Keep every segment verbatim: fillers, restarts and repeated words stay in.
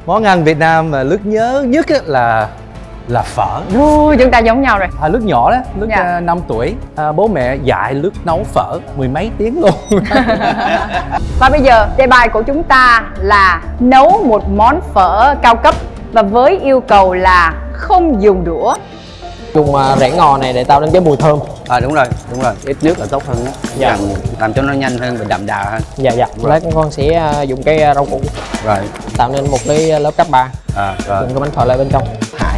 Món ăn Việt Nam mà Lước nhớ nhất là là phở. Ôi, chúng ta giống nhau rồi. À, Lước nhỏ đó, Lước Dạ. uh, năm tuổi, à, bố mẹ dạy Lước nấu phở mười mấy tiếng luôn. Và bây giờ đề bài của chúng ta là nấu một món phở cao cấp và với yêu cầu là không dùng đũa. Dùng uh, rẻ ngò này để tạo nên cái mùi thơm. À đúng rồi, đúng rồi, ít nước là tốt hơn đó. Dạ. Làm, làm cho nó nhanh hơn và đậm đà hơn. Dạ dạ. Lát con sẽ uh, dùng cái uh, rau củ Rồi. tạo nên một cái lớp cáp ba. À rồi. Dùng cái bánh phở lại bên trong. Hại.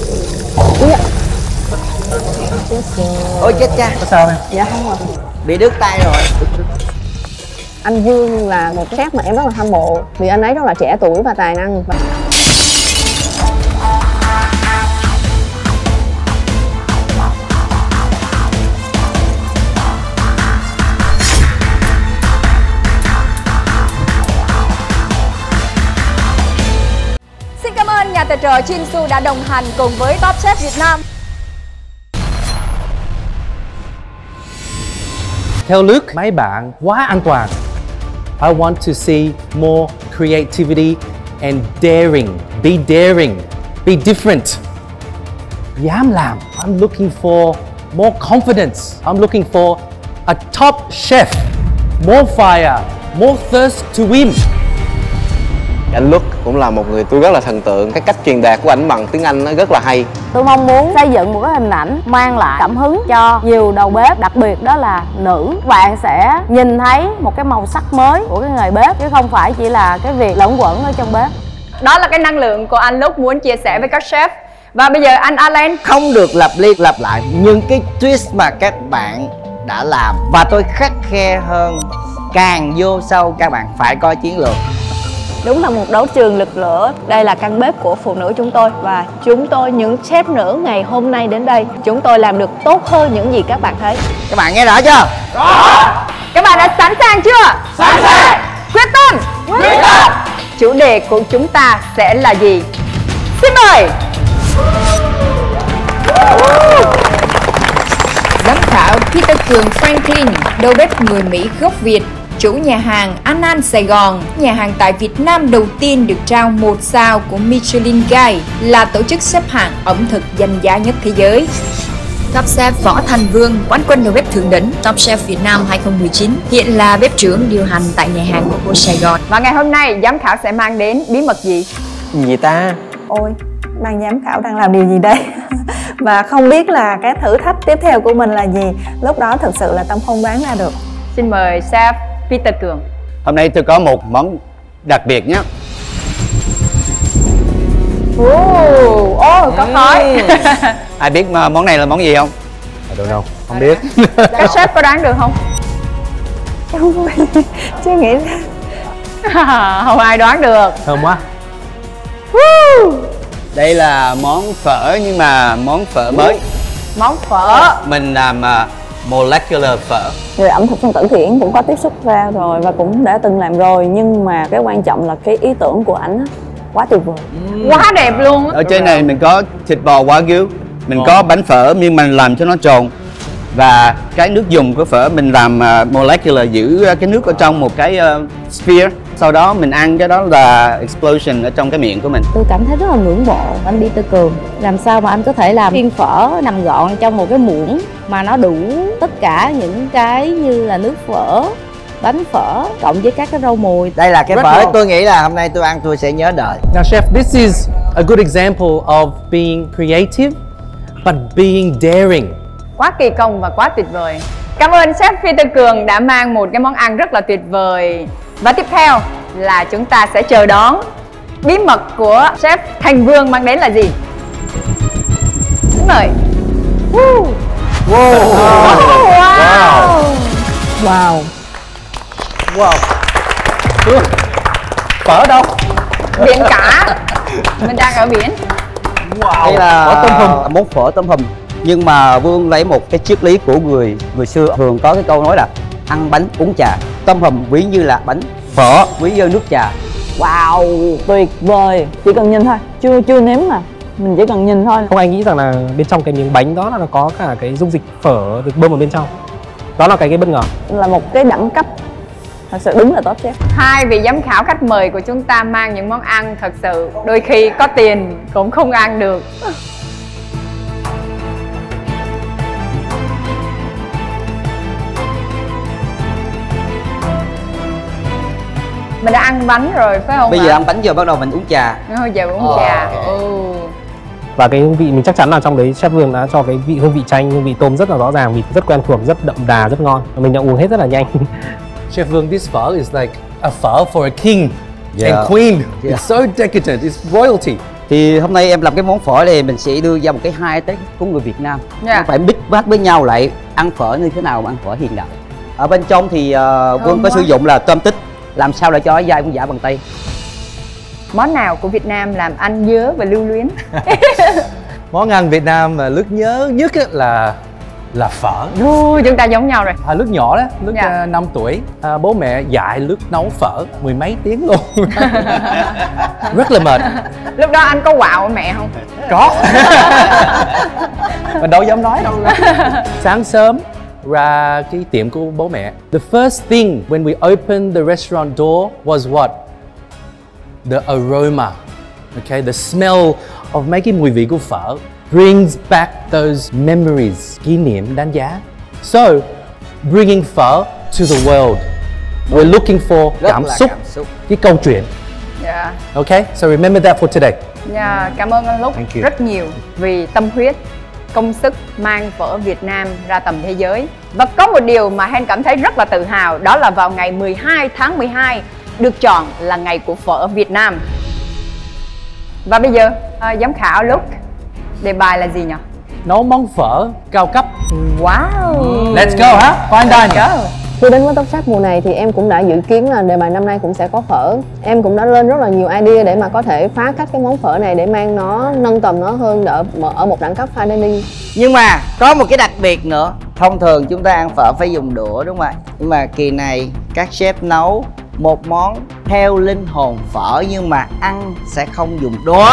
Ôi chết cha. Có sao em? Dạ không rồi. Bị đứt tay rồi. Anh Vương là một chef mà em rất là hâm mộ vì anh ấy rất là trẻ tuổi và tài năng. Và... Xin cảm ơn nhà tài trợ Chinsu đã đồng hành cùng với Top Chef Việt Nam. Theo Lước, mấy bạn quá an toàn. I want to see more creativity and daring. Be daring. Be different. Dám làm. I'm looking for more confidence. I'm looking for a top chef. More fire. More thirst to win. Anh Lước cũng là một người tôi rất là thần tượng. Cái cách truyền đạt của ảnh bằng tiếng Anh nó rất là hay. Tôi mong muốn xây dựng một cái hình ảnh mang lại cảm hứng cho nhiều đầu bếp, đặc biệt đó là nữ. Bạn sẽ nhìn thấy một cái màu sắc mới của cái nghề bếp chứ không phải chỉ là cái việc lẫn quẩn ở trong bếp. Đó là cái năng lượng của anh Lước muốn chia sẻ với các chef. Và bây giờ anh Alan Không được lặp đi lặp lại những cái twist mà các bạn đã làm. Và tôi khắt khe hơn, càng vô sâu các bạn phải có chiến lược. Đúng là một đấu trường lực lửa. Đây là căn bếp của phụ nữ chúng tôi. Và chúng tôi, những chef nữ ngày hôm nay đến đây, chúng tôi làm được tốt hơn những gì các bạn thấy. Các bạn nghe rõ chưa? Các bạn đã sẵn sàng chưa? Sẵn sàng. Quyết tâm. Quyết tâm. Chủ đề của chúng ta sẽ là gì? Xin mời. Giám khảo Peter Cường Franklin, đầu bếp người Mỹ gốc Việt, chủ nhà hàng An An Sài Gòn, nhà hàng tại Việt Nam đầu tiên được trao một sao của Michelin Guide, là tổ chức xếp hạng ẩm thực danh giá nhất thế giới. Top Chef Võ Thành Vương, quán quân đầu bếp thượng đỉnh Top Chef Việt Nam hai không một chín, hiện là bếp trưởng điều hành tại nhà hàng của Sài Gòn. Và ngày hôm nay giám khảo sẽ mang đến bí mật gì? Gì ta? Ôi, ban giám khảo đang làm điều gì đây? Và không biết là cái thử thách tiếp theo của mình là gì. Lúc đó thực sự là Tâm không đoán ra được. Xin mời chef Peter Cường. Hôm nay tôi có một món đặc biệt nhé. Ồ, oh, có khói. Ai biết mà món này là món gì không? Đâu đâu, không biết. Các chef có đoán được không? Không, chưa nghĩ ra. Không ai đoán được. Thơm quá. Đây là món phở nhưng mà món phở mới. Món phở. Mình làm uh, molecular phở. Người ẩm thực phân tử thì Yến cũng có tiếp xúc ra rồi và cũng đã từng làm rồi. Nhưng mà cái quan trọng là cái ý tưởng của ảnh quá tuyệt vời. Quá đẹp luôn. Ở trên này mình có thịt bò Wagyu, mình có bánh phở nhưng mình làm cho nó tròn. Và cái nước dùng của phở mình làm uh, molecular, giữ cái nước ở trong một cái uh, sphere. Sau đó mình ăn cái đó là explosion ở trong cái miệng của mình. Tôi cảm thấy rất là ngưỡng mộ anh Peter Cường. Làm sao mà anh có thể làm viên phở nằm gọn trong một cái muỗng mà nó đủ tất cả những cái như là nước phở, bánh phở cộng với các cái rau mùi. Đây là cái Rất phở ngon. tôi nghĩ là hôm nay tôi ăn tôi sẽ nhớ đời. Now chef, this is a good example of being creative but being daring. Quá kỳ công và quá tuyệt vời. Cảm ơn chef Peter Cường đã mang một cái món ăn rất là tuyệt vời. Và tiếp theo là chúng ta sẽ chờ đón bí mật của chef Thành Vương mang đến là gì? Xin mời. Woo. Wow. Oh, wow. Wow. Wow. Wow. Phở đâu? Biển cả. Mình đang ở biển. Wow. Đây là Phở tôm hùm. món phở tôm hùm. Nhưng mà Vương lấy một cái triết lý của người người xưa thường có cái câu nói là ăn bánh uống trà. Tôm hùm ví như là bánh, phở ví như nước trà. Wow, tuyệt vời. Chỉ cần nhìn thôi, chưa chưa nếm mà. Mình chỉ cần nhìn thôi. Không ai nghĩ rằng là bên trong cái miếng bánh đó là nó có cả cái dung dịch phở được bơm vào bên trong. Đó là cái cái bất ngờ. Là một cái đẳng cấp thật sự đúng là top chef. Hai vị giám khảo khách mời của chúng ta mang những món ăn thật sự đôi khi có tiền cũng không ăn được. Mình đã ăn bánh rồi phải không Bây ạ? giờ ăn bánh giờ bắt đầu mình uống trà. Thôi giờ uống Ờ, trà. ok. Ừ. Và cái hương vị mình chắc chắn là trong đấy chef Vương đã cho cái vị hương vị chanh, hương vị tôm rất là rõ ràng, vị rất quen thuộc, rất đậm đà, rất ngon. Mình đã uống hết rất là nhanh. Chef Vương, this phở is like a phở for a king Yeah. and queen. Yeah. It's so decadent, it's royalty. Thì hôm nay em làm cái món phở này mình sẽ đưa ra một cái hai tới của người Việt Nam. Dạ. Nó phải mix bát với nhau lại ăn phở như thế nào mà ăn phở hiện đại. Ở bên trong thì uh, Vương có quá. sử dụng là tôm tích, làm sao để cho nó dai cũng giả bằng tay. Món nào của Việt Nam làm anh nhớ và lưu luyến? Món ăn Việt Nam mà lúc nhớ nhất á là là phở. Ôi, chúng ta giống nhau rồi. À, lúc nhỏ đó, lúc Dạ. à, năm tuổi, à, bố mẹ dạy lúc nấu phở mười mấy tiếng luôn. Rất là mệt. Lúc đó anh có quạo mẹ không? Có. Mình đâu dám nói đâu. Sáng sớm ra cái tiệm của bố mẹ. The first thing when we opened the restaurant door was what? The aroma. Okay, the smell of mấy cái mùi vị của phở brings back those memories, kỷ niệm đáng giá. So, bringing phở to the world. We're looking for Rất cảm là xúc, cảm xúc. cái câu chuyện. Dạ. Okay, so remember that for today. Dạ, cảm ơn anh Lúc Thank you. rất nhiều vì tâm huyết, công sức mang phở Việt Nam ra tầm thế giới. Và có một điều mà Hen cảm thấy rất là tự hào, đó là vào ngày mười hai tháng mười hai được chọn là ngày của phở Việt Nam. Và bây giờ, à, giám khảo Lúc, đề bài là gì nhỉ? Nấu món phở cao cấp. Wow. Let's go hả? Fine dining. Go. Khi đến với Top Chef mùa này thì em cũng đã dự kiến là đề bài năm nay cũng sẽ có phở. Em cũng đã lên rất là nhiều idea để mà có thể phá cách cái món phở này để mang nó nâng tầm nó hơn ở, ở một đẳng cấp fine dining. Nhưng mà có một cái đặc biệt nữa. Thông thường chúng ta ăn phở phải dùng đũa đúng không ạ? Nhưng mà kỳ này các chef nấu một món theo linh hồn phở nhưng mà ăn sẽ không dùng đũa.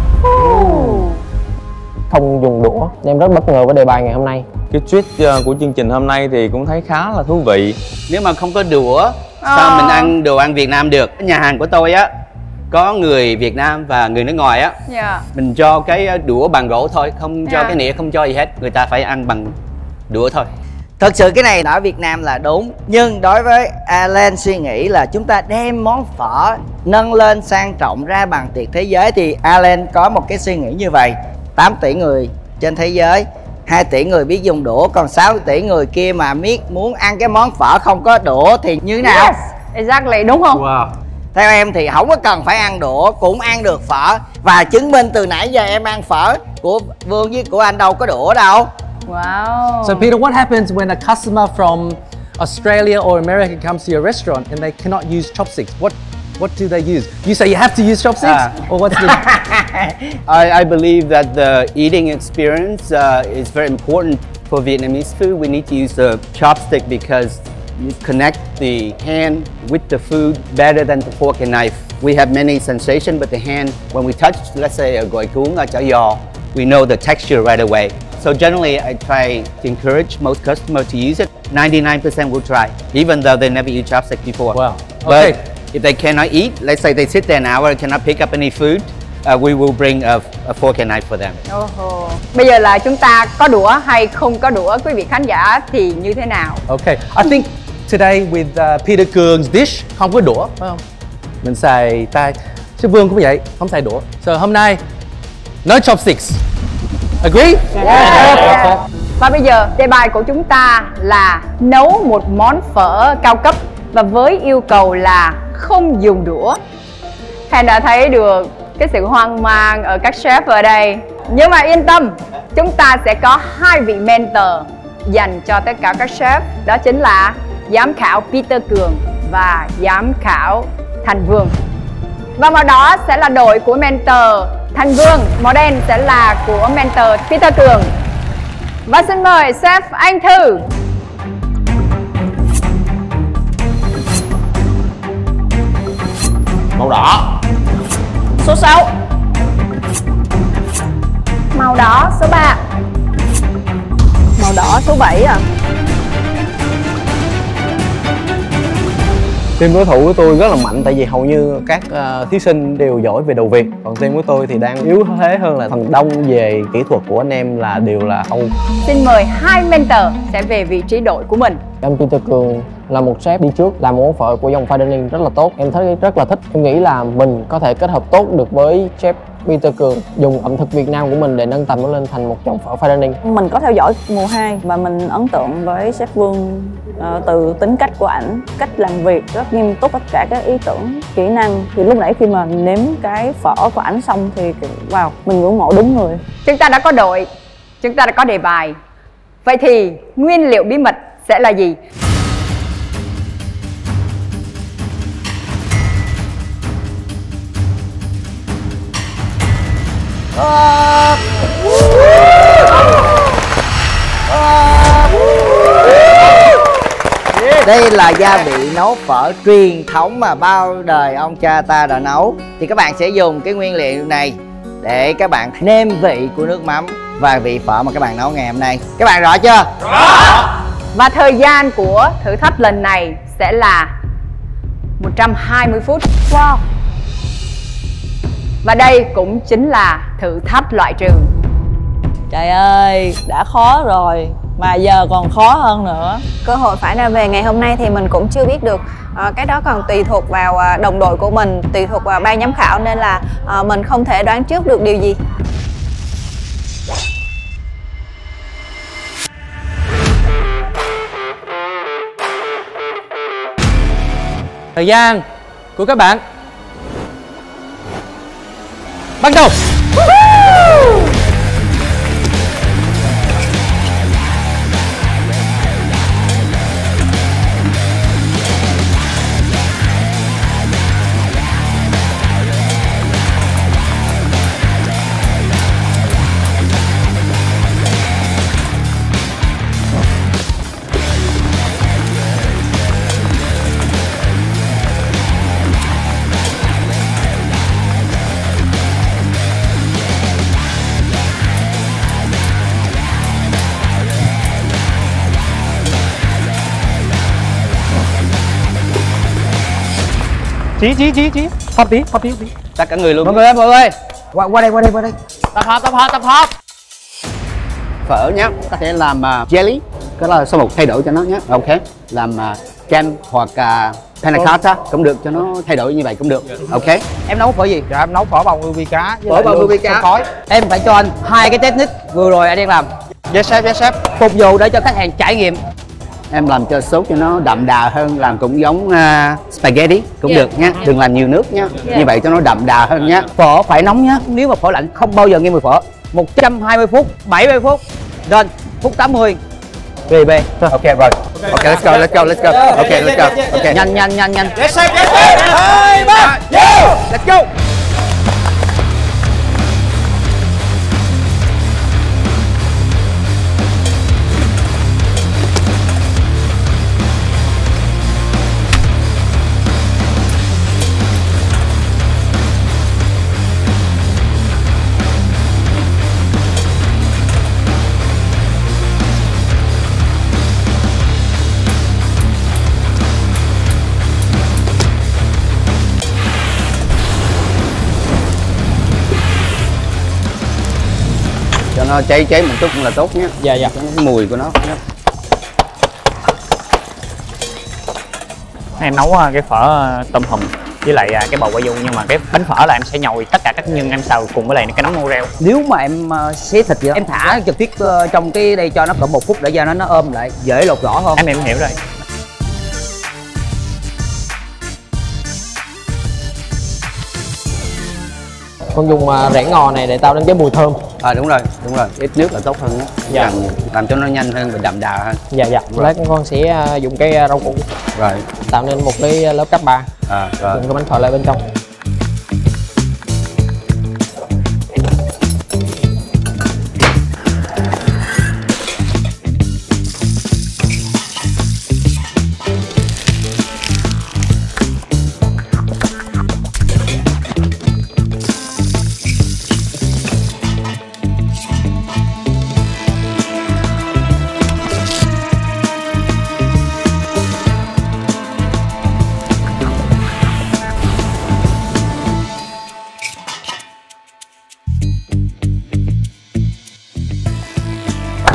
Không dùng đũa. Em rất bất ngờ với đề bài ngày hôm nay. Cái twist uh, của chương trình hôm nay thì cũng thấy khá là thú vị. Nếu mà không có đũa, Ờ. sao mình ăn đồ ăn Việt Nam được? Nhà hàng của tôi á, có người Việt Nam và người nước ngoài á. Dạ. Mình cho cái đũa bằng gỗ thôi, không cho Dạ. cái nĩa, không cho gì hết. Người ta phải ăn bằng đũa thôi. Thật sự cái này ở Việt Nam là đúng. Nhưng đối với Alan suy nghĩ là chúng ta đem món phở nâng lên sang trọng ra bằng tiệc thế giới. Thì Alan có một cái suy nghĩ như vậy. Tám tỷ người trên thế giới, hai tỷ người biết dùng đũa, còn sáu tỷ người kia mà biết muốn ăn cái món phở không có đũa thì như thế nào? Yes, exactly, đúng không? Wow. Theo em thì không có cần phải ăn đũa cũng ăn được phở. Và chứng minh từ nãy giờ em ăn phở của Vương với của anh đâu có đũa đâu. Wow. So Peter, what happens when a customer from Australia or America comes to your restaurant and they cannot use chopsticks? What what do they use? You say you have to use chopsticks, Ah. or what's the? I, I believe that the eating experience uh, is very important for Vietnamese food. We need to use the chopstick because you connect the hand with the food better than the fork and knife. We have many sensations, but the hand, when we touch, let's say a gỏi cuốn or chả giò, we know the texture right away. So generally, I try to encourage most customers to use it. ninety-nine percent will try, even though they never used chopstick before. Wow. But Okay. if they cannot eat, let's say they sit there an hour and cannot pick up any food, uh, we will bring a, a fork and knife for them. Oho. Bây giờ là chúng ta có đũa hay không có đũa, quý vị khán giả thì như thế nào? Okay, I think today with uh, Peter Cường dish không có đũa, phải không? Mình xài tay. Chứ Vương cũng vậy, không xài đũa. So hôm nay no chopsticks. Agree? Yeah. Và bây giờ đề bài của chúng ta là nấu một món phở cao cấp và với yêu cầu là không dùng đũa. Hèn đã thấy được cái sự hoang mang ở các chef ở đây. Nhưng mà yên tâm, chúng ta sẽ có hai vị mentor dành cho tất cả các chef. Đó chính là giám khảo Peter Cường và giám khảo Thành Vương. Và màu đỏ sẽ là đội của mentor Thành Vương, màu đen sẽ là của mentor Peter Cường. Và xin mời chef Anh Thư. Màu đỏ. Số sáu. Màu đỏ số ba. Màu đỏ số bảy à. Team đối thủ của tôi rất là mạnh tại vì hầu như các uh, thí sinh đều giỏi về đầu việc. Còn team của tôi thì đang yếu thế hơn là phần đông về kỹ thuật của anh em là đều là Âu. Xin mời hai mentor sẽ về vị trí đội của mình. Anh Peter Cường là một sếp đi trước làm món phở của dòng fine dining rất là tốt. Em thấy rất là thích. Em nghĩ là mình có thể kết hợp tốt được với chef Peter Cường, dùng ẩm thực Việt Nam của mình để nâng tầm nó lên thành một dòng phở fine dining. Mình có theo dõi mùa hai và mình ấn tượng với chef Vương uh, từ tính cách của ảnh, cách làm việc rất nghiêm túc, tất cả các ý tưởng, kỹ năng. Thì lúc nãy khi mà nếm cái phở của ảnh xong thì wow, mình ngưỡng mộ đúng người. Chúng ta đã có đội, chúng ta đã có đề bài. Vậy thì nguyên liệu bí mật sẽ là gì? Đây là gia vị nấu phở truyền thống mà bao đời ông cha ta đã nấu. Thì các bạn sẽ dùng cái nguyên liệu này để các bạn nêm vị của nước mắm và vị phở mà các bạn nấu ngày hôm nay. Các bạn rõ chưa? Rõ. Và thời gian của thử thách lần này sẽ là một trăm hai mươi phút. Wow. Và đây cũng chính là thử thách loại trừ. Trời ơi, đã khó rồi mà giờ còn khó hơn nữa. Cơ hội phải ra về ngày hôm nay thì mình cũng chưa biết được. À, cái đó còn tùy thuộc vào đồng đội của mình, tùy thuộc vào ban giám khảo, nên là à, mình không thể đoán trước được điều gì. Thời gian của các bạn bắt đầu. Chí chí chí chí Pháp tí, pháp tí, tí. Tất cả người luôn. Mọi người ơi, mọi người ơi, qua, qua đây, qua đây, qua đây. Tập hợp, tập hợp, tập hợp. Phở nhé, có thể làm uh, jelly, cái đó là số một thay đổi cho nó nhé. Ok, làm uh, kem hoặc uh, panna cotta cũng được, cho nó thay đổi như vậy cũng được. Ok. Em nấu phở gì? Dạ em nấu phở bào ngư vi cá. Phở bào ngư vi cá. Khói. Em phải cho anh hai cái technique vừa rồi anh đang làm. Yes sếp, yes sếp. Phục vụ để cho khách hàng trải nghiệm. Em làm cho sốt cho nó đậm đà hơn, làm cũng giống uh, spaghetti cũng Yeah. được nhé. Đừng làm nhiều nước nhé. Yeah. Như vậy cho nó đậm đà hơn nhé. Phở phải nóng nhá, nếu mà phở lạnh không bao giờ nghe mùi phở. Một trăm hai mươi phút, bảy mươi phút. Rồi, phút tám mươi. Về về. Ok rồi. Ok, let's go, let's go, let's go. Ok, let's go. Ok. Nhanh nhanh nhanh nhanh. Yes, sir, yes, sir. Hai, ba, go. Let's go. Cho nó cháy cháy một chút cũng là tốt nhé. Dạ dạ. Cho nó cái mùi của nó nhé. Em nấu cái phở tôm hùm với lại cái bầu quả dụ, nhưng mà cái bánh phở là em sẽ nhồi tất cả các nhân ăn xào cùng với lại cái nấm morel. Nếu mà em uh, xé thịt vậy, em thả trực tiếp uh, trong cái đây cho nó cỡ một phút để cho nó nó ôm lại, dễ lột vỏ hơn. Em em hiểu rồi. Con dùng uh, rẻ ngò này để tạo nên cái mùi thơm. À đúng rồi, đúng rồi. Ít nước là tốt hơn nhé. Dạ. Làm, làm cho nó nhanh hơn và đậm đà hơn. Dạ dạ. Lát con sẽ uh, dùng cái rau củ Rồi. tạo nên một cái lớp cắp ba. À rồi. Dùng cái bánh phở lại bên trong.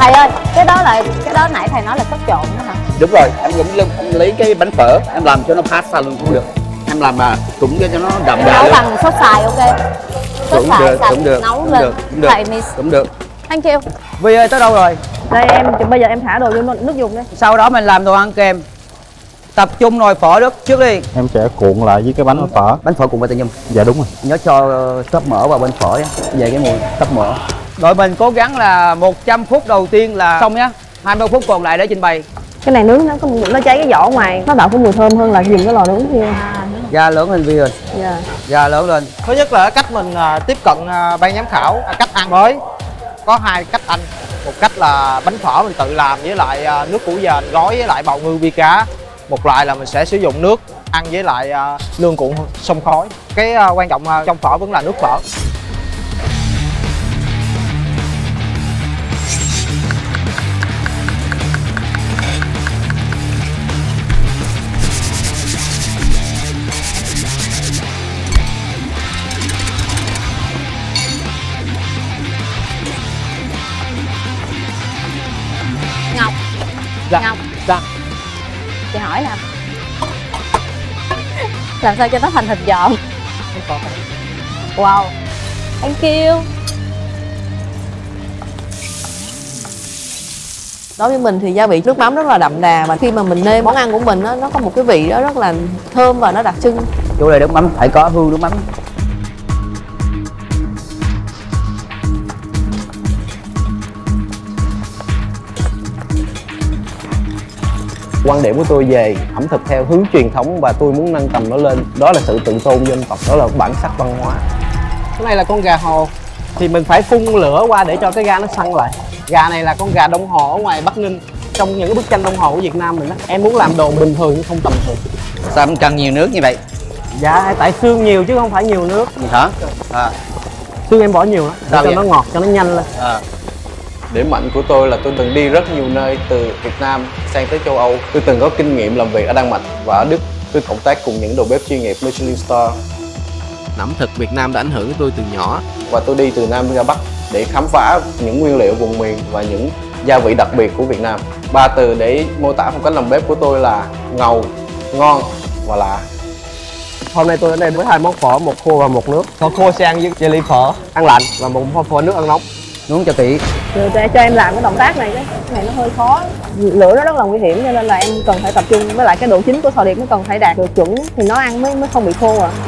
Thầy ơi, cái đó là cái đó nãy thầy nói là sốt trộn đó hả? Đúng rồi, em cũng em lấy cái bánh phở em làm cho nó pasta luôn cũng được. Em làm mà cũng cho nó đậm đà nấu luôn. bằng sốt xài ok. Sốt Cũng xài được, sạch cũng được, nấu cũng lên. được, cũng được. Thầy miss. Cũng được. Thank you. Vi ơi, tới đâu rồi? Đây em, bây giờ em thả đồ vô nước dùng đi. Sau đó mình làm đồ ăn kèm. Tập trung nồi phở đất trước đi. Em sẽ cuộn lại với cái bánh phở. Bánh phở cùng với nhum. Dạ đúng rồi. Nhớ cho tóp mỡ vào bên phở nhé, về cái mùi tóp mỡ. Đội mình cố gắng là một trăm phút đầu tiên là xong nhá. hai mươi phút còn lại để trình bày. Cái này nướng nó có nó cháy cái vỏ ngoài, nó tạo cái mùi thơm hơn là dùng cái lò nướng kia. Ga lớn lên Vi rồi. Dạ. Ga lớn lên. Thứ nhất là cách mình uh, tiếp cận uh, ban giám khảo, uh, cách ăn mới. Có hai cách ăn. Một cách là bánh phở mình tự làm với lại uh, nước củ dền gói với lại bào ngư vi cá. Một loại là mình sẽ sử dụng nước ăn với lại uh, lương cuộn xông khói. Cái uh, quan trọng uh, trong phở vẫn là nước phở. Ngọc. Dạ. Ngọc. Dạ. Chị hỏi nè. Làm sao cho nó thành thịt giòn? Wow. Thank you. Đối với mình thì gia vị nước mắm rất là đậm đà, và khi mà mình nêm món ăn của mình nó nó có một cái vị đó rất là thơm và nó đặc trưng. Chỗ này nước mắm phải có hương nước mắm. Quan điểm của tôi về ẩm thực theo hướng truyền thống và tôi muốn nâng tầm nó lên, đó là sự tự tôn dân tộc, đó là bản sắc văn hóa. Cái này là con gà hồ thì mình phải phun lửa qua để cho cái ga nó săn lại. Gà này là con gà Đông Hồ ở ngoài Bắc Ninh. Trong những cái bức tranh Đông Hồ của Việt Nam mình đó, em muốn làm đồ bình thường nhưng không tầm thường. Sao em cần nhiều nước như vậy? Dạ, tại xương nhiều chứ không phải nhiều nước. Gì hả? À. Xương em bỏ nhiều đó, để Sao cho vậy? nó ngọt, cho nó nhanh lên. À. Điểm mạnh của tôi là tôi từng đi rất nhiều nơi, từ Việt Nam sang tới châu Âu. Tôi từng có kinh nghiệm làm việc ở Đan Mạch và ở Đức. Tôi cộng tác cùng những đầu bếp chuyên nghiệp Michelin Star. Ẩm thực Việt Nam đã ảnh hưởng tôi từ nhỏ. Và tôi đi từ Nam ra Bắc để khám phá những nguyên liệu vùng miền và những gia vị đặc biệt của Việt Nam. Ba từ để mô tả phong cách làm bếp của tôi là ngầu, ngon và lạ. Hôm nay tôi đến đây với hai món phở, một khô và một nước. Phở khô sẽ ăn với jelly phở ăn lạnh và một món phở nước ăn nóng. Nướng cho kỹ. Rồi để cho em làm cái động tác này, cái này nó hơi khó. Lửa nó rất là nguy hiểm cho nên là em cần phải tập trung, với lại cái độ chín của sò điệp nó cần phải đạt được chuẩn thì nó ăn mới mới không bị khô à.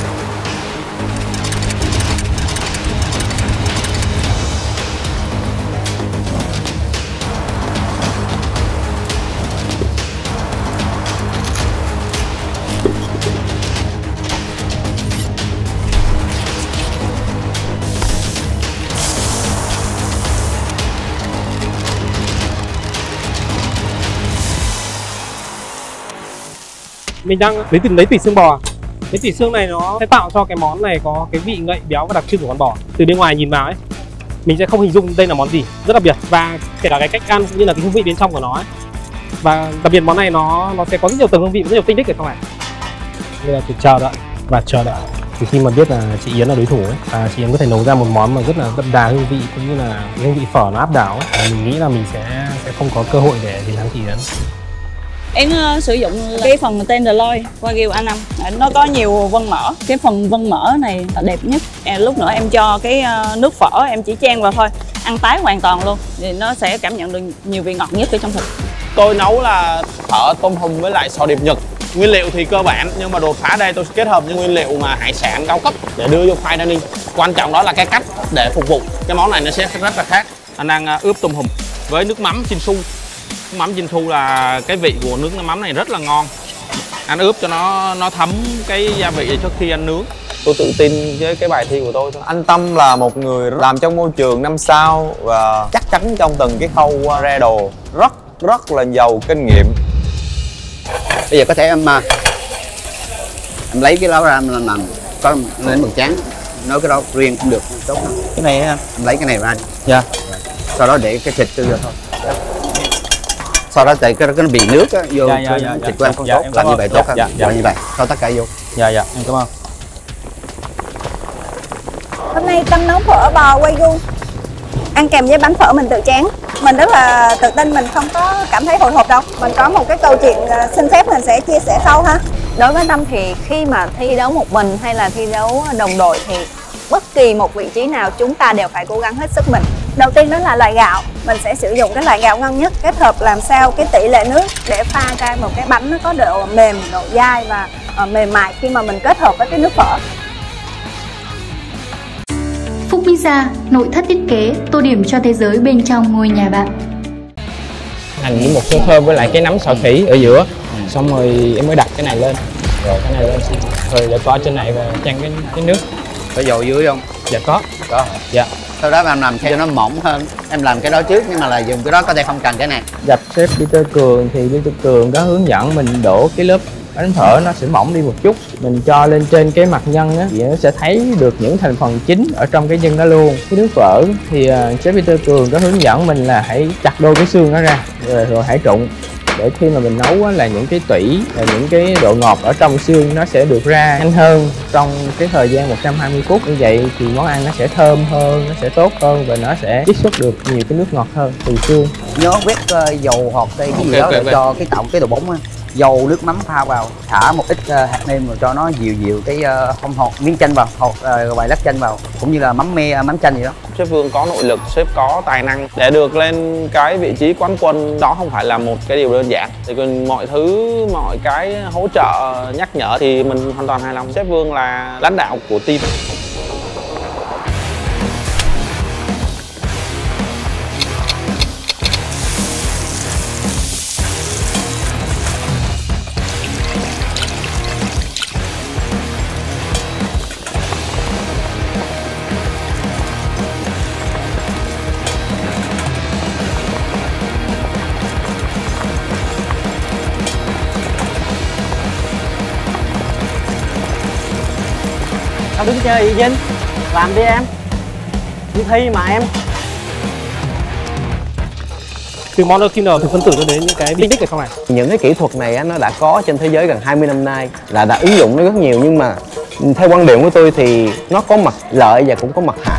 Mình đang lấy từ lấy tủy xương bò. Cái tủy xương này nó sẽ tạo cho cái món này có cái vị ngậy béo và đặc trưng của con bò. Từ bên ngoài nhìn vào ấy, mình sẽ không hình dung đây là món gì, rất đặc biệt, và kể cả cái cách ăn cũng như là cái hương vị bên trong của nó ấy. Và đặc biệt món này nó nó sẽ có rất nhiều tầng hương vị, rất nhiều tinh tích ở trong này. Bây giờ thì chờ đợi và chờ đợi. Thì khi mà biết là chị Yến là đối thủ ấy, à, chị Yến có thể nấu ra một món mà rất là đậm đà hương vị cũng như là cái hương vị phở nó áp đảo ấy. À, mình nghĩ là mình sẽ sẽ không có cơ hội để chiến thắng chị Yến. Em uh, sử dụng cái phần tenderloin Wagyu a năm, nó có nhiều vân mỡ. Cái phần vân mỡ này là đẹp nhất. À, lúc nữa em cho cái uh, nước phở em chỉ chan vào thôi, ăn tái hoàn toàn luôn, thì nó sẽ cảm nhận được nhiều vị ngọt nhất ở trong thịt. Tôi nấu là phở tôm hùm với lại sò điệp Nhật. Nguyên liệu thì cơ bản, nhưng mà đột phá đây tôi sẽ kết hợp những nguyên liệu mà hải sản cao cấp để đưa vô fine dining. Quan trọng đó là cái cách để phục vụ. Cái món này nó sẽ rất là khác. Anh đang uh, ướp tôm hùm với nước mắm Chinsu. Nước mắm Chinsu là cái vị của nước mắm này rất là ngon. Anh ướp cho nó nó thấm cái gia vị trước khi anh nướng. Tôi tự tin với cái bài thi của tôi thôi. Anh Tâm là một người làm trong môi trường năm sao và chắc chắn trong từng cái khâu ra đồ, rất rất là giàu kinh nghiệm. Bây giờ có thể em mà em lấy cái đó ra em làm, làm có lên bằng tráng, nấu cái đó riêng cũng được, tốt lắm. Cái này em lấy cái này ra. Dạ. Sau đó để cái thịt tư vô thôi. Sau đó tại cái nó bị nước á, vô dạ, dạ, dạ, thịt dạ, của em không dạ, tốt, em làm cảm như vậy ơn. tốt Dạ, hơn, dạ, dạ. làm như vậy, cho tất cả vô. Dạ dạ, em cảm ơn. Hôm nay Tâm nấu phở bò Wagyu ăn kèm với bánh phở mình tự tráng. Mình rất là tự tin, mình không có cảm thấy hồi hộp đâu. Mình có một cái câu chuyện xin phép mình sẽ chia sẻ sau ha. Đối với Tâm thì khi mà thi đấu một mình hay là thi đấu đồng đội thì bất kỳ một vị trí nào chúng ta đều phải cố gắng hết sức mình. Đầu tiên đó là loại gạo, mình sẽ sử dụng cái loại gạo ngon nhất, kết hợp làm sao cái tỷ lệ nước để pha ra một cái bánh nó có độ mềm, độ dai và uh, mềm mại khi mà mình kết hợp với cái nước phở. Phúc Pizza, nội thất thiết kế, tô điểm cho thế giới bên trong ngôi nhà bạn. Hành với một số thơm với lại cái nấm sọ khỉ ở giữa, xong rồi em mới đặt cái này lên, rồi cái này lên xong rồi để có trên này và chan cái cái nước. Có dầu dưới không? Dạ có. Có. Dạ. Sau đó em làm cho nó mỏng hơn. Em làm cái đó trước nhưng mà là dùng cái đó có thể không cần cái này. Gặp sếp Peter Cường thì Peter Cường có hướng dẫn mình đổ cái lớp bánh phở nó sẽ mỏng đi một chút, mình cho lên trên cái mặt nhân á thì nó sẽ thấy được những thành phần chính ở trong cái nhân đó luôn. Cái nước phở thì uh, sếp Peter Cường có hướng dẫn mình là hãy chặt đôi cái xương nó ra rồi, rồi hãy trụng để khi mà mình nấu á, là những cái tủy, những cái độ ngọt ở trong xương nó sẽ được ra nhanh hơn trong cái thời gian một trăm hai mươi phút. Như vậy thì món ăn nó sẽ thơm hơn, nó sẽ tốt hơn và nó sẽ chiết xuất được nhiều cái nước ngọt hơn từ xương. Nhớ quét uh, dầu hột đây cái gì Okay, đó okay, để okay. cho cái tạo cái độ bóng á. Dầu nước mắm pha vào, thả một ít uh, hạt nêm rồi cho nó dịu dịu cái uh, không hột miếng chanh vào, hột uh, vài lát chanh vào, cũng như là mắm me, mắm chanh gì đó. Sếp Vương có nội lực, sếp có tài năng để được lên cái vị trí quán quân, đó không phải là một cái điều đơn giản. Thì còn mọi thứ, mọi cái hỗ trợ, nhắc nhở thì mình hoàn toàn hài lòng. Sếp Vương là lãnh đạo của team. Sao đứng chơi vậy Vinh? Làm đi em. Đi thi mà em. Từ molecular, từ phân tử cho đến những cái vi tích ở trong này. Những cái kỹ thuật này á, nó đã có trên thế giới gần hai mươi năm nay, là đã ứng dụng nó rất nhiều, nhưng mà theo quan điểm của tôi thì nó có mặt lợi và cũng có mặt hại.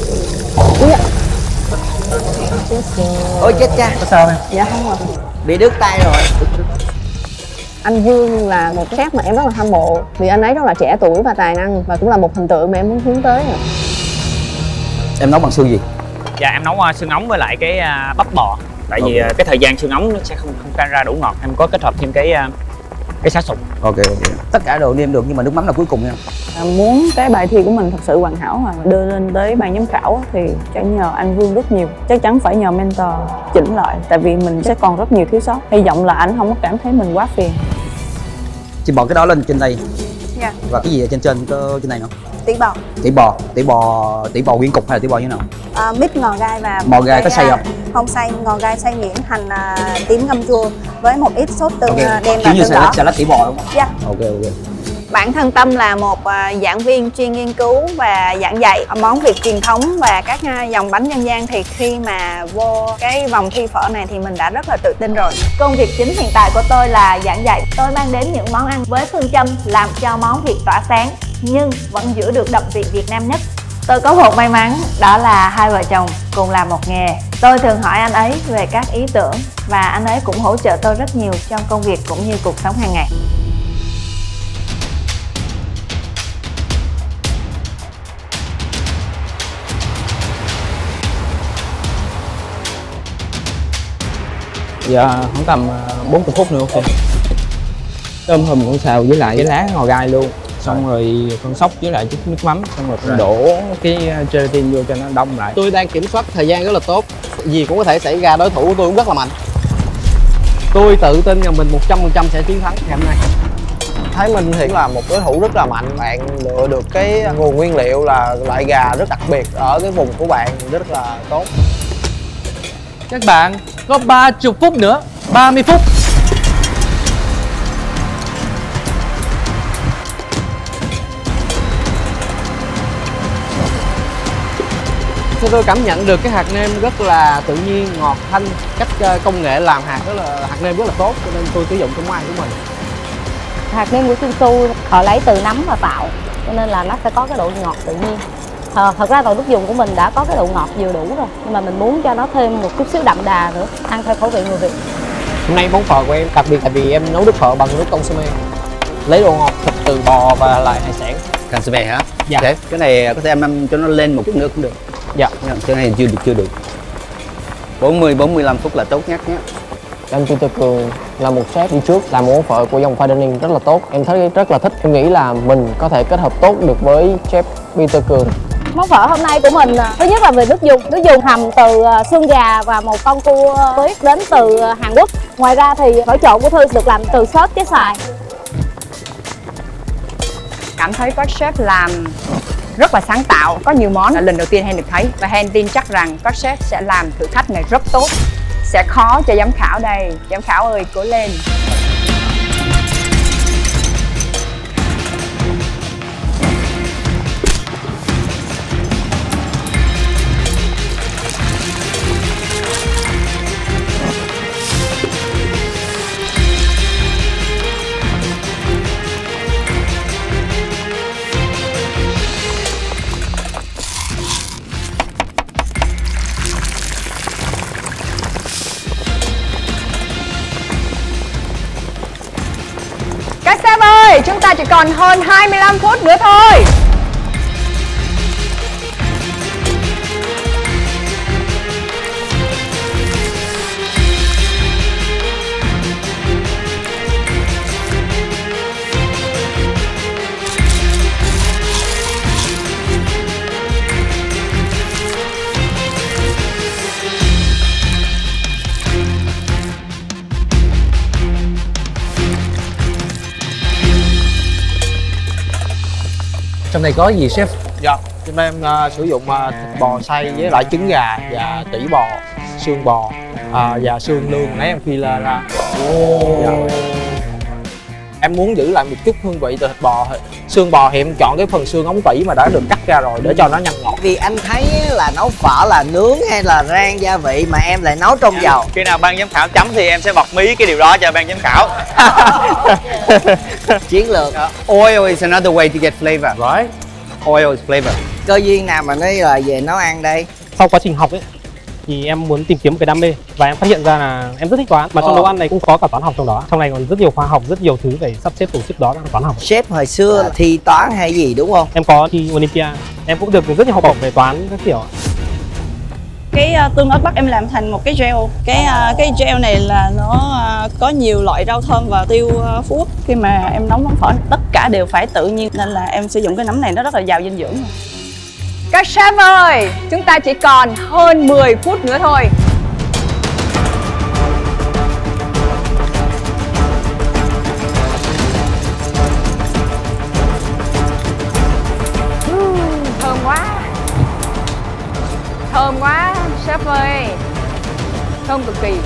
Ôi chết cha. Có sao em? Dạ không rồi. Bị đứt tay rồi. Anh Vương là một sếp mà em rất là hâm mộ, vì anh ấy rất là trẻ tuổi và tài năng và cũng là một hình tượng mà em muốn hướng tới. Rồi. Em nấu bằng xương gì? Dạ em nấu uh, xương ống với lại cái uh, bắp bò. Tại okay. vì uh, cái thời gian xương ống nó sẽ không không tan ra đủ ngọt. Em có kết hợp thêm cái uh, cái sá sụn. Ok ok. Tất cả đồ nêm được nhưng mà nước mắm là cuối cùng nha. À, muốn cái bài thi của mình thật sự hoàn hảo và đưa lên tới ban giám khảo thì phải nhờ anh Vương rất nhiều. Chắc chắn phải nhờ mentor chỉnh lại, tại vì mình sẽ còn rất nhiều thiếu sót. Hy vọng là anh không có cảm thấy mình quá phiền. Chị bỏ cái đó lên trên đây. Dạ. Và cái gì ở trên trên có trên này nữa? Tỉ bò. Tỉ bò, tỉ bò, tỉ bò nguyên cục hay là tỉ bò như thế nào? À, mix ngò gai và bò gai có xay không? Không xay, ngò gai xay nhuyễn, hành à, tím ngâm chua với một ít sốt tương okay. đen và tương đỏ. salad, salad tỉ bò đúng không? Dạ. Ok ok. Bản thân Tâm là một uh, giảng viên chuyên nghiên cứu và giảng dạy món Việt truyền thống và các uh, dòng bánh dân gian, thì khi mà vô cái vòng thi phở này thì mình đã rất là tự tin rồi. Công việc chính hiện tại của tôi là giảng dạy. Tôi mang đến những món ăn với phương châm làm cho món Việt tỏa sáng nhưng vẫn giữ được đậm vị Việt Nam nhất. Tôi có một may mắn, đó là hai vợ chồng cùng làm một nghề. Tôi thường hỏi anh ấy về các ý tưởng và anh ấy cũng hỗ trợ tôi rất nhiều trong công việc cũng như cuộc sống hàng ngày. Dạ khoảng tầm bốn mươi phút nữa ok. Tôm hùm con xào với lại cái lá ngò gai luôn. Xong rồi con sóc với lại chút nước mắm, xong rồi con đổ cái gelatin vô cho nó đông lại. Tôi đang kiểm soát thời gian rất là tốt. Gì cũng có thể xảy ra, đối thủ của tôi cũng rất là mạnh. Tôi tự tin rằng mình một trăm phần trăm sẽ chiến thắng ngày hôm nay. Thấy mình thì là một đối thủ rất là mạnh. Bạn lựa được cái nguồn nguyên liệu là loại gà rất đặc biệt ở cái vùng của bạn, rất là tốt. Các bạn có ba mươi phút nữa, ba mươi phút. Theo tôi cảm nhận được cái hạt nêm rất là tự nhiên, ngọt, thanh. Cách công nghệ làm hạt rất là hạt nêm rất là tốt, cho nên tôi sử dụng trong món ăn của mình. Hạt nêm của Shinsu họ lấy từ nấm và tạo, cho nên là nó sẽ có cái độ ngọt tự nhiên. Ờ, thật ra nồi nước dùng của mình đã có cái độ ngọt vừa đủ rồi, nhưng mà mình muốn cho nó thêm một chút xíu đậm đà nữa, ăn theo khẩu vị người Việt. Hôm nay món phở của em đặc biệt tại vì em nấu nước phở bằng nước consomme, lấy độ ngọt thịt từ bò và lại hải sản. Consomme hả? Dạ. Thế, cái này có thể em ăn cho nó lên một chút nữa cũng được. Dạ. Cái này chưa được chưa được. bốn mươi bốn mươi lăm phút là tốt nhất nhé. Anh Peter Cường là một sếp đi trước làm món phở của dòng fine dining rất là tốt. Em thấy rất là thích. Em nghĩ là mình có thể kết hợp tốt được với chef Peter Cường. Món phở hôm nay của mình thứ nhất là về nước dùng. Nước dùng hầm từ xương gà và một con cua tuyết đến từ Hàn Quốc. Ngoài ra thì phở trộn của Thư được làm từ sốt trái xoài. Cảm thấy các chef làm rất là sáng tạo, có nhiều món là lần đầu tiên Hen được thấy, và Hen tin chắc rằng các chef sẽ làm thử thách này rất tốt. Sẽ khó cho giám khảo đây. Giám khảo ơi, cố lên. Các sếp ơi, chúng ta chỉ còn hơn hai mươi lăm phút nữa thôi. Trong này có gì sếp? Dạ, hôm nay em uh, sử dụng uh, thịt bò xay với lại trứng gà và tỉ bò, xương bò uh, và xương lương nãy em phi lên ra. Oh. Dạ. Em muốn giữ lại một chút hương vị từ thịt bò. Xương bò thì em chọn cái phần xương ống tỉ mà đã được cắt ra rồi để cho nó nhanh ngọt. Vì anh thấy là nấu phở là nướng hay là rang gia vị mà em lại nấu trong dầu. Khi nào ban giám khảo chấm thì em sẽ bật mí cái điều đó cho ban giám khảo. Chiến lược. Oil is another way to get flavor. Right. Oil is flavor. Cơ duyên nào mà nói là về nấu ăn đây? Sau quá trình học ấy thì em muốn tìm kiếm một cái đam mê và em phát hiện ra là em rất thích toán, mà trong ờ. nấu ăn này cũng có cả toán học trong đó. Trong này còn rất nhiều khoa học, rất nhiều thứ để sắp xếp tổ chức đó là toán học. Sếp hồi xưa thi toán hay gì đúng không? Em có thi Olympia, em cũng được rất nhiều học bổng về toán các kiểu. Cái uh, tương ớt bắc em làm thành một cái gel. Cái uh, cái gel này là nó uh, có nhiều loại rau thơm và tiêu uh, Phú Quốc. Khi mà em nấu món phở tất cả đều phải tự nhiên nên là em sử dụng cái nấm này nó rất là giàu dinh dưỡng. Các chef ơi, chúng ta chỉ còn hơn mười phút nữa thôi. uhm, Thơm quá. Thơm quá, chef ơi. Thơm cực kỳ.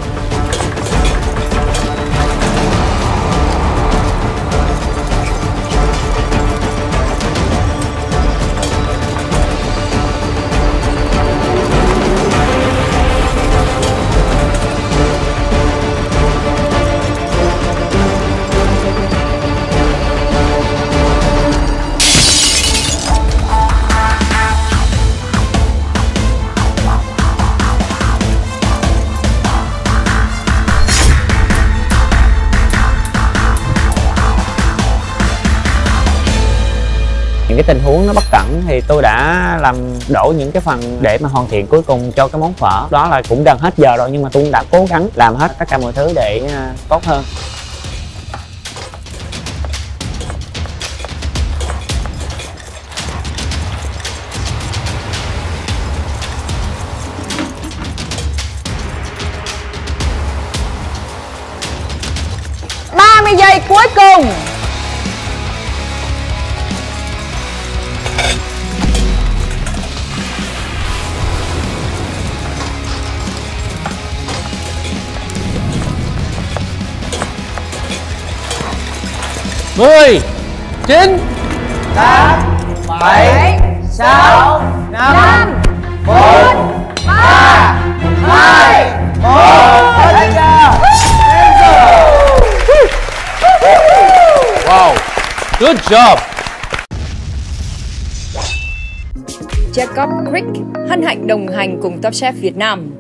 Những cái tình huống nó bất cẩn thì tôi đã làm đổ những cái phần để mà hoàn thiện cuối cùng cho cái món phở. Đó là cũng gần hết giờ rồi nhưng mà tôi cũng đã cố gắng làm hết tất cả mọi thứ để tốt hơn. ba mươi giây cuối cùng. mười, chín, tám, bảy, sáu, năm, bốn, ba, hai, một. Hết giờ. Wow, good job. Jacob Crick hân hạnh đồng hành cùng Top Chef Việt Nam.